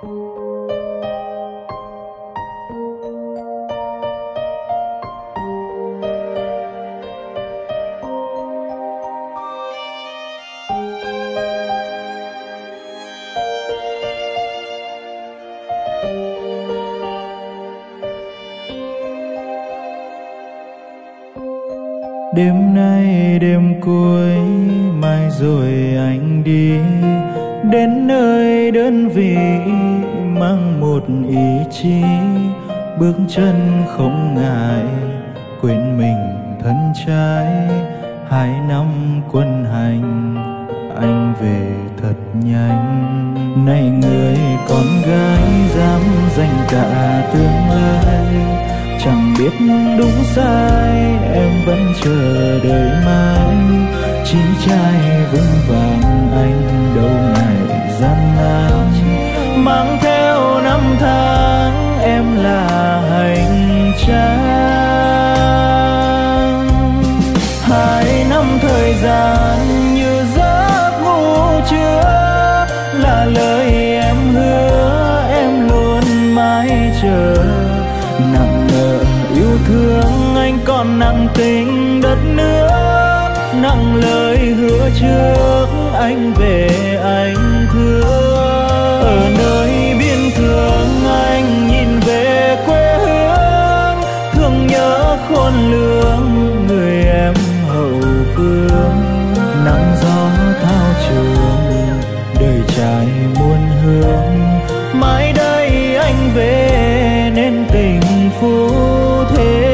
Đêm nay đêm cuối, mai rồi anh đi đến nơi đơn vị, mang một ý chí bước chân không ngại, quên mình thân trai. 2 năm quân hành, anh về thật nhanh. Này người con gái dám dành cả tương lai, chẳng biết đúng sai em vẫn chờ đợi mãi. Chí trai vững vàng anh đâu ngại gian nan, mang theo năm tháng em là hành trang. 2 năm thời gian như giấc ngủ trưa, là lời em hứa em luôn mãi chờ. Nặng nợ yêu thương anh còn nặng tình đất nước, nặng lời hứa trước anh về anh thương. Ở nơi biên cương anh nhìn về quê hương, thương nhớ khôn lường người em hậu phương. Nắng gió thao trường đời trai muôn hương, mãi đây anh về nên tình phú thế.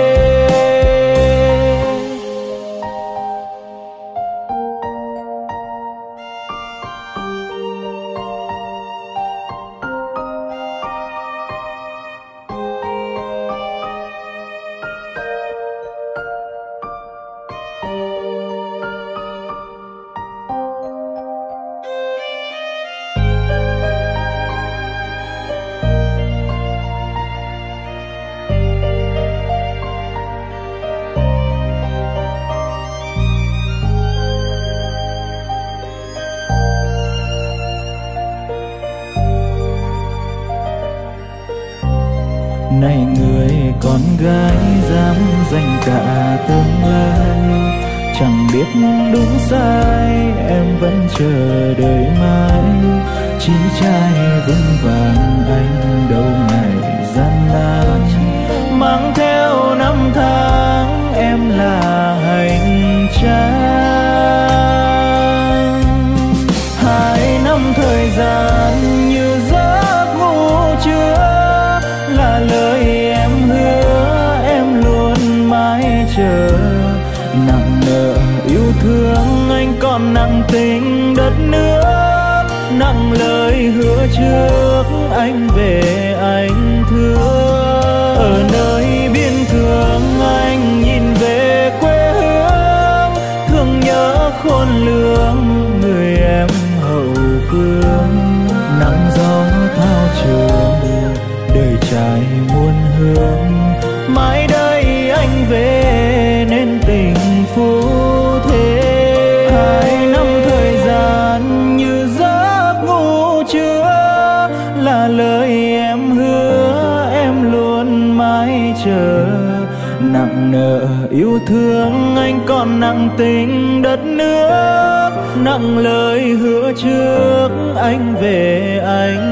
Này người con gái dám dành cả tương lai, chẳng biết đúng sai em vẫn chờ đợi mãi. Chí trai vững vàng anh đâu ngại gian nan, mang theo năm tháng em là hành trang. 2 năm thời gian như giấc ngủ trưa, là lời em hứa em luôn mãi chờ. Nặng nợ yêu thương anh còn nặng tình đất nước, nặng lời hứa trước anh về anh thương. Ở nơi biên cương anh nhìn về quê hương, thương nhớ khôn lường người em hậu phương. Nắng gió thao trường đời trai muôn hương, mãi đây anh về nên tình phú thế. 2 năm thời gian như giấc ngủ trưa, là lời em hứa em luôn mãi chờ. Nặng nợ yêu thương anh còn nặng tình đất nước, nặng lời hứa trước anh về anh